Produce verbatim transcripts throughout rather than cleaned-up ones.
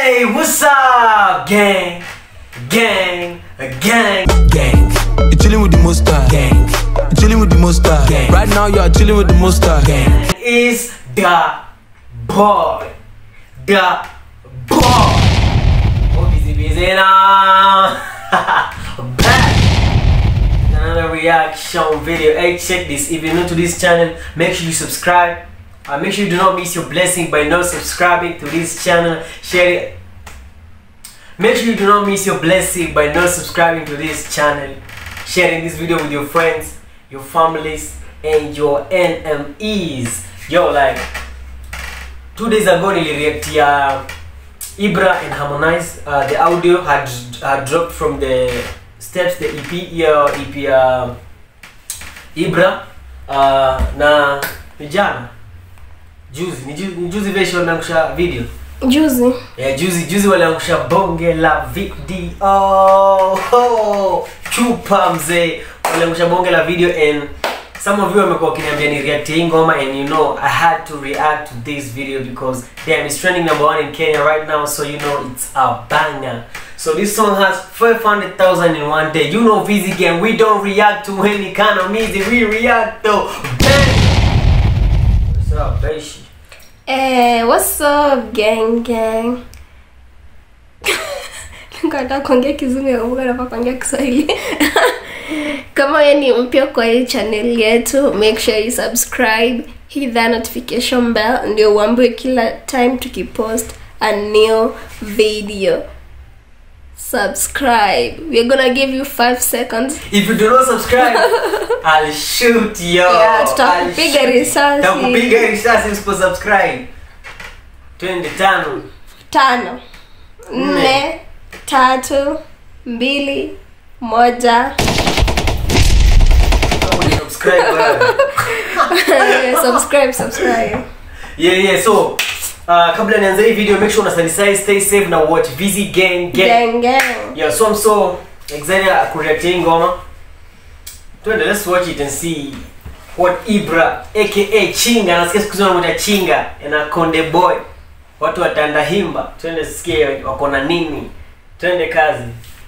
Hey, what's up, gang? Gang, gang, gang. You're chilling with the Monster gang. You're chilling with the Monster gang. Right now you are chilling with the Monster gang. Is the boy, the boy. Oh, busy, busy now. Back. Another reaction video. Hey, check this. If you're new to this channel, make sure you subscribe. Uh, make sure you do not miss your blessing by not subscribing to this channel. Share it. Make sure you do not miss your blessing by not subscribing to this channel. Sharing this video with your friends, your families, and your N M Es. Yo, like two days ago, I reacted uh, Ibra and Harmonize. Uh, the audio had had dropped from the steps, the E P, uh, E P uh, Ibra uh, na vijana. Juzi, ni juzi, ni juzi version waliangusha video. Juzi. Yeah, juzi, juzi waliangusha bonge la video. Oh, oh, chupa mzee. Waliangusha bonge la video and some of you wamekuwa wakiniambia ni react hii ngoma, and you know I had to react to this video because damn, it's trending number one in Kenya right now, so you know it's a banger. So this song has five hundred thousand in one day. You know Vizzy Gang, we don't react to any kind of music, we react to bang. What's up, Beishi? Eh, what's up, gang gang? Ningata kuongea Kizungu ya ubuga na kuongea Kiswahili. Kama wewe ni mpya kwa hii channel yetu, make sure you subscribe, hit that notification bell ndio uambiwe kila time tukipost a new video. Subscribe. We're gonna give you five seconds. If you do not subscribe, I'll shoot you. Yeah, tutakupiga risasi. Tutakupiga risasi usipo subscribe. Twende tano. Tano. Nne. Tatu. Mbili. Moja. Subscribe. Yeah, subscribe, subscribe. Yeah, yeah. So, uh, kabla nianze hii video, make sure una sanitize, stay safe na watch Vizzy Gang Gang. Gang gang. Yeah, so I'm so excited to react hii ngoma. Twende, let's watch it and see what Ibra aka Chinga, nasikia siku zote wanamuita Chinga na Konde Boy watu watanda himba. Twende sikie wako na nini. Twende kazi.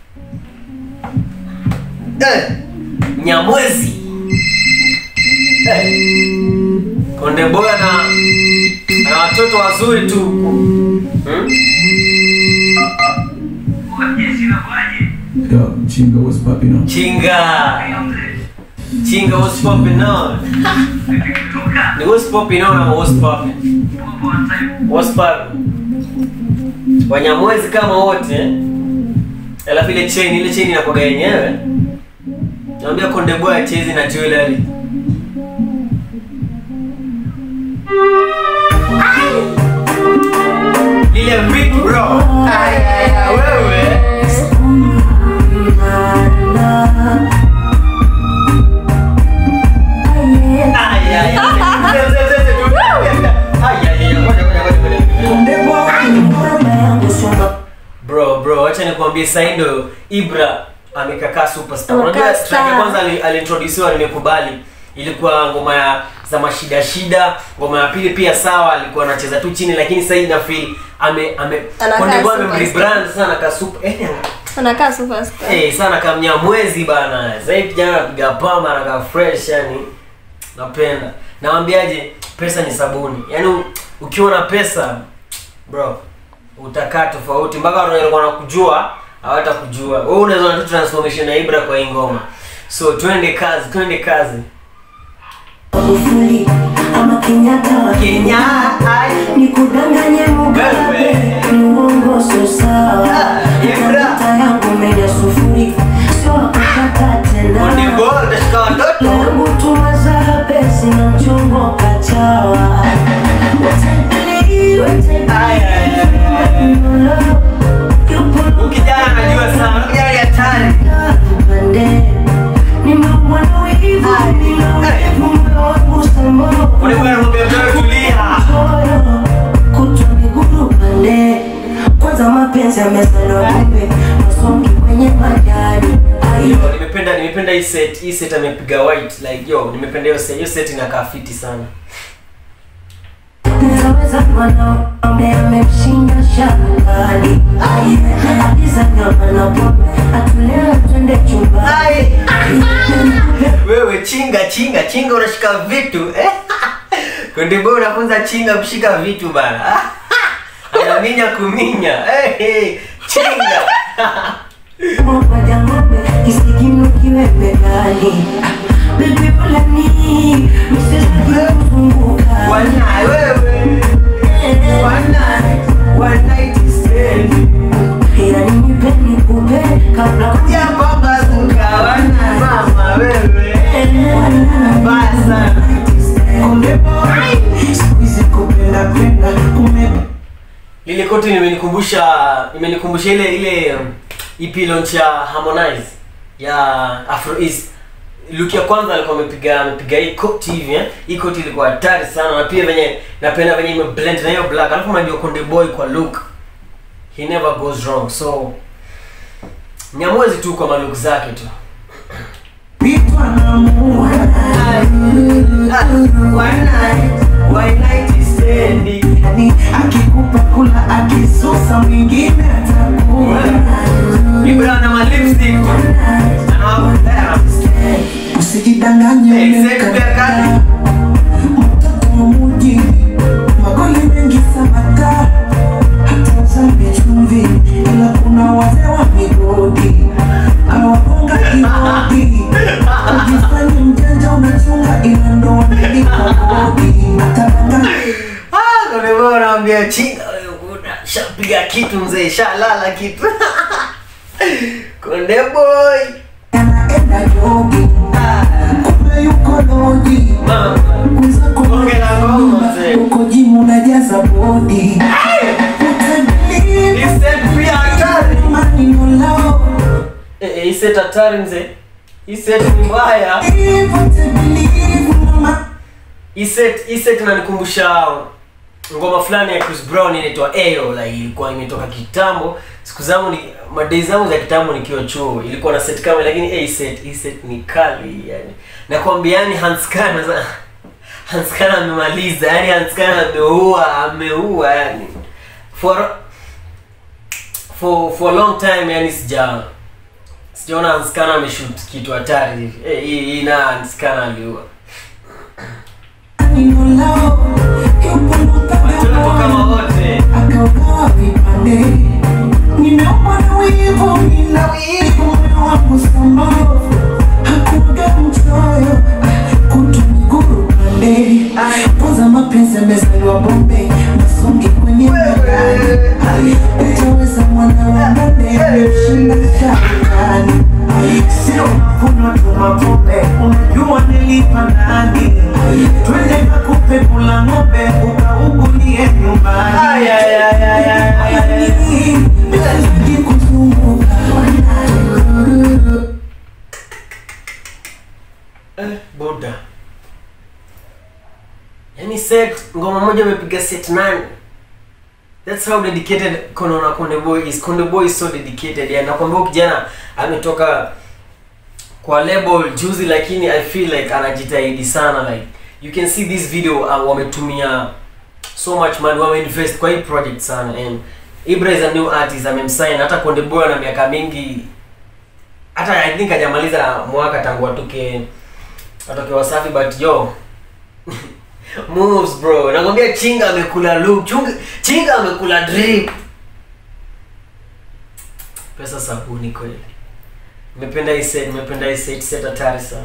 Eh, Nyamwezi. Eh, Konde Boy na na watoto wazuri tu. Hmm? Yo, Chinga, what's popping on? Chinga. Chinga, what's popping on? Ni what's popping on ama what's popping? What's popping? Wanyamwezi kama wote. Alafu ile chain, ile chain inakuwa yenyewe. Naambia Konde Boy acheze na jewelry. Ile big bro. Ay ay ay wewe. Bro, bro, acha nikwambie sasa ndio Ibra amekakaa superstar. Unajua track ya kwanza alintroducewa nimekubali. Ilikuwa ngoma ya za mashida shida, ngoma ya pili pia sawa, alikuwa anacheza tu chini, lakini sasa ina feel ame ame Konde Boy amerebrand sana ka super eh anakaa superstar. Eh, sana kama Nyamwezi bana. Sasa hivi jana piga pamba na ka fresh, yani napenda. Nawaambiaje, pesa ni sabuni. Yaani ukiwa na pesa bro utakaa tofauti mpaka watu walikuwa wanakujua hawatakujua. Wewe unaweza na transformation ya Ibra kwa hii ngoma. So twende kazi, twende kazi. Ufuli ama Kenyatta wa Kenya ni kudanganye Mugabe ni uongo sio sawa. Ibra yangu menya sufuri sio kukata tena. Konde Boy tashika watoto yangu tumaza pesi na mchongo kachawa. Ay ay ay. Ukijana anajua sana, ukijana ni hatari. Ni mwana wivu ni Konde Boy anamwambia tulia. Kutu miguru pande kwanza mapenzi yamesaliwa kumbe masongi kwenye majani. Yo, nimependa nimependa hii set, hii set amepiga white like yo, nimependa hiyo set, hiyo set inakaa fiti sana. Utaweza mwanaume amemshinda shambani. Agiza nyama na pombe atulea twende chumbani. Wewe chinga chinga chinga unashika vitu eh? Konde Boy unafunza chinga kushika vitu bana. Anaminya kuminya. Hey, hey, chinga. Mwaja ngombe kisigino kiwe begani. Baby polani msisaki kuzunguka. One night wewe. One night. One night stand. Ila nipe nikupe kabla kuja baba zuka. One night mama wewe. Basa. Konde Boy. Squeeze kupenda penda kume. Lile koti limenikumbusha imenikumbusha ile ile E P launch ya Harmonize ya Afro East. Look ya kwanza alikuwa amepiga amepiga hii koti hivi eh. Hii koti ilikuwa hatari sana na pia venye napenda venye ime blend na hiyo black. Alafu unajua Konde Boy kwa look he never goes wrong. So Nyamwezi tu kwa look zake tu. Bitwa na muwa. One night, one night is standing. Yani akikupa kula akisusa mwingine atakula. Ibra na ma lipstick. Anawakutea. Usijidanganye umekata. Mtoto wa mji magoli mengi samaka. Hata uzambe chumvi ila kuna wazee wa migodi. Awakonga kibodi. Ujifanye mjanja unachunga ila ndo wamelipa kodi. Atabanga Ah, Konde Boy anaambia chinga wewe kuna shapiga kitu mzee, shalala kitu. Konde Boy anaenda jogi. Kumbe yuko loji. mama Mwenzako Bonge la ngoma mzee. uko jimu unajaza bodi. Iset pia hatari. Maneno lao. Eh eh, iset hatari mzee. Iset ni mbaya. Iset iset inanikumbusha ngoma fulani ya Chris Brown inaitwa Ayo, like ilikuwa imetoka kitambo. Siku zangu ni madai zangu za kitambo nikiwa chuo ilikuwa na set kama, lakini hey, set hii set ni kali yani. Nakwambia yani Hans Kana Hans Kana amemaliza yani, Hans Kana ameua ameua yani. For for for a long time yani sija sijaona Hans Kana ameshoot kitu hatari hivi. Eh hii hii na Hans Kana aliua. Watoto kama wote. Akaugawa vipande. Nimeumwa na wivu, nina wivu moyo wangu sambavu. Hakuga mchoyo, kutu miguru pande. Poza mapenzi yamezaliwa bombe, masongi kwenye magari. Utaweza mwana wa nane, ameshinda shambani. Sio mafuno tu mapombe, unajua nilipa nani. Twende kakupe kula ng'ombe, ukaugulie nyumbani. Ay ay ay ay ay ay. Eh, boda. Yani set ngoma moja amepiga set nane. That's how dedicated Kono Konde Boy is. Konde Boy is so dedicated. Ya nakwambia kijana ametoka kwa label juzi, lakini I feel like anajitahidi sana. Like you can see this video uh, wametumia so much money, wame invest kwa hii project sana. And Ibra is a new artist, amemsign. Hata Konde Boy ana miaka mingi, hata I think hajamaliza mwaka tangu atoke atoke Wasafi, but yo moves bro. Nakwambia chinga amekula look, chunga chinga amekula drip. Pesa sabuni kweli. Nimependa hii set, nimependa hii set, set hatari sana.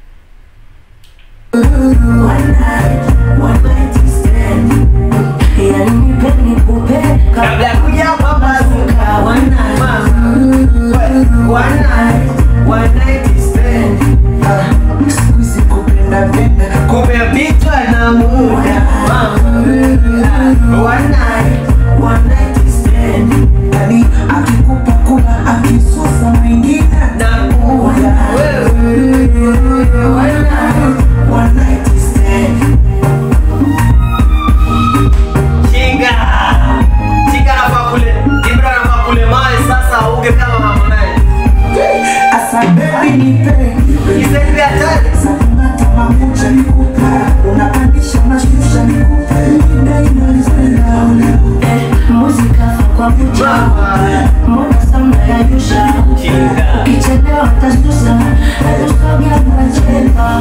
Kabla kuja baba zuka one night, one night, one night stand. Squeeze kupenda penda. Kumbe bitwa na muda. One night, One night stand. Yani akikupa kula akisusa mwingine na muda. One night, one night stand. Chinga, chinga Mbona sana ya yusha ukichelewa tasusa natusogea machemba.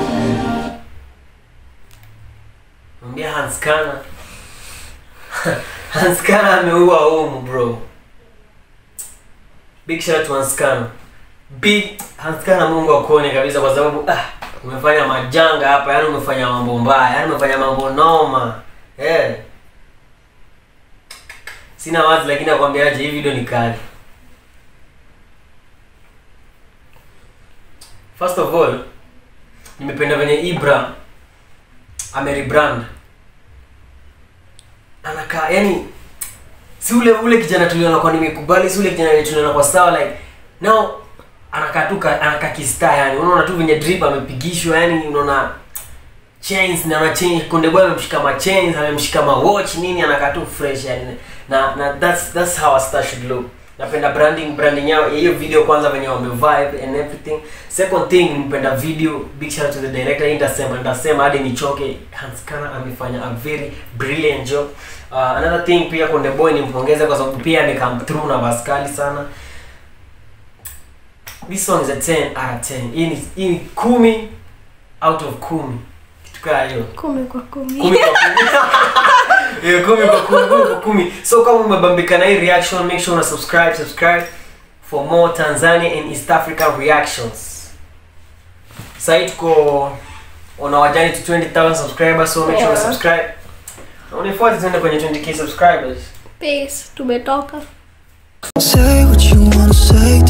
Mwambia Hanskana. Hanskana ameua home bro. Big shout out to Hanskana. Big Hanskana, Mungu akuone kabisa kwa sababu ah umefanya majanga hapa, yani umefanya mambo mbaya, yani umefanya mambo noma. Eh. Yeah. Sina wazi lakini nakwambiaje hii video ni kali. First of all, nimependa venye Ibra amerebrand. Anakaa yani si ule ule kijana tuliona kwa nimekubali, si ule kijana tuliona kwa sawa like now anakaa tu anakaa kista, yani unaona tu venye drip amepigishwa, yani unaona chains na ana chain Konde Boy amemshika ma chains, amemshika ma watch nini, anakaa tu fresh yani. Na na that's that's how a star should look. Napenda branding branding yao hiyo video kwanza venye wame vibe and everything. Second thing nimpenda video, big shout out to the director. Nitasema nitasema hadi nichoke, Hanskana amefanya a very brilliant job. Uh, another thing pia Konde Boy nimpongeza kwa sababu pia ni come through na baskali sana. This song is a ten out of ten. Hii ni hii ni kumi out of kumi. Kitu kama hiyo. kumi kwa kumi. kumi kwa kumi. Yeah, kumi kwa kumi, kumi kwa kumi. So kama umebambika na hii reaction, make sure una subscribe, subscribe for more Tanzania and East African reactions. Sasa tuko on our journey to twenty thousand subscribers, so make sure una subscribe. Na unifuate tuende kwenye twenty K subscribers. Peace, tumetoka. Say what you wanna say.